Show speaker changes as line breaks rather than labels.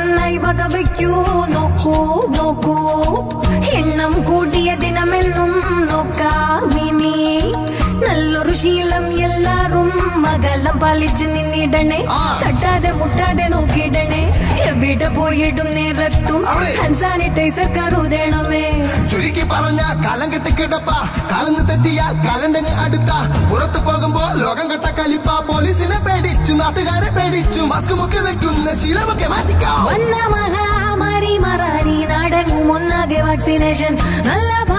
നന്നായി വകവയ്ക്കൂ നോക്കൂ നോക്കൂ എണ്ണം കൂടിയ ദിനമെന്നും നോക്കാമിനി നല്ലൊരു ശീലം എല്ലാരും മകലം പാലിച്ച് നിന്നിടണേ തട്ടാതെ മുട്ടാതെ നോക്കിയിടണേ എവിടെ പോയിടും നേരത്തും ഹാൻഡ് സാനിറ്റൈസർ കരുതണമേ
ചുരുക്കി പറഞ്ഞ കാലം കെട്ടി കിടപ്പ കാലന്ന് തെറ്റിയാൽ കാലണ്ടന് അടുത്ത പുറത്തു പോകുമ്പോ ലോകം കെട്ട കലിപ്പ പോലീസിനെ പേടിച്ചു നാട്ടുകാരെ പേടിച്ചു മാസ്ക് മുക്കി വെക്കുന്ന ശീലമൊക്കെ മാറ്റിക്കാം
വന്ന മഹാമാരി മറാരി നാടകം ഒന്നാകെ വാക്സിനേഷൻ നല്ല